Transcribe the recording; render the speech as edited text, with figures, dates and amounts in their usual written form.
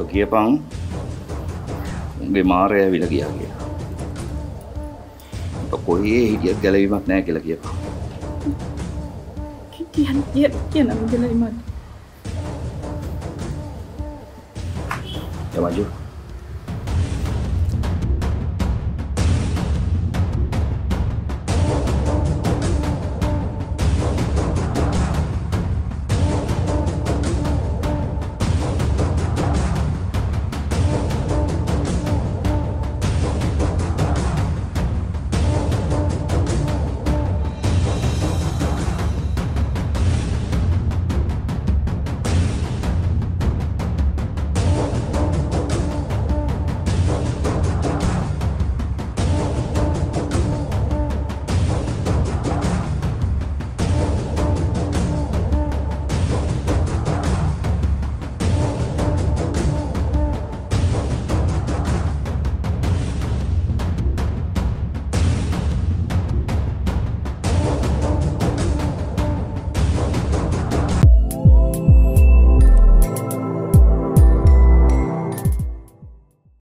කියපන් උඹේ මාරය ඇවිල්ලා ගියා කියලා. ඔබ කොහේ හිටියත් ගැලවීමක් නැහැ කියලා කියපන්. කියන්න ගැලවීමක්. යමජු